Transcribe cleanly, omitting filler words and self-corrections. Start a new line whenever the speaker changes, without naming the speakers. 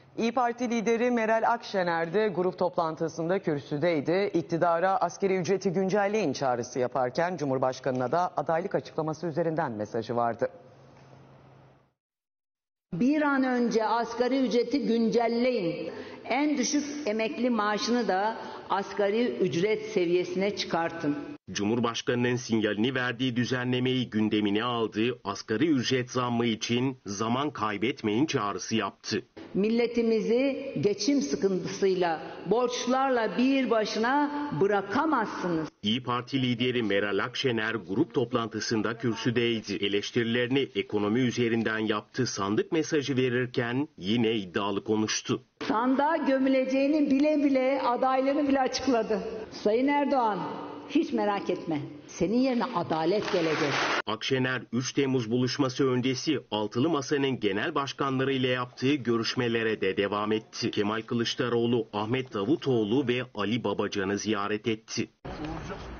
İYİ Parti lideri Meral Akşener de grup toplantısında kürsüdeydi. İktidara asgari ücreti güncelleyin çağrısı yaparken Cumhurbaşkanı'na da adaylık açıklaması üzerinden mesajı vardı.
Bir an önce asgari ücreti güncelleyin. En düşük emekli maaşını da asgari ücret seviyesine çıkartın.
Cumhurbaşkanının sinyalini verdiği düzenlemeyi gündemine aldı, asgari ücret zammı için zaman kaybetmeyin çağrısı yaptı.
Milletimizi geçim sıkıntısıyla, borçlarla bir başına bırakamazsınız.
İYİ Parti lideri Meral Akşener grup toplantısında kürsüdeydi. Eleştirilerini ekonomi üzerinden yaptı, sandık mesajı verirken yine iddialı konuştu.
Sandığa gömüleceğini bile bile adaylığını bile açıkladı. Sayın Erdoğan, hiç merak etme. Senin yerine adalet gelecek.
Akşener 3 Temmuz buluşması öncesi Altılı Masa'nın genel başkanlarıyla yaptığı görüşmelere de devam etti. Kemal Kılıçdaroğlu, Ahmet Davutoğlu ve Ali Babacan'ı ziyaret etti.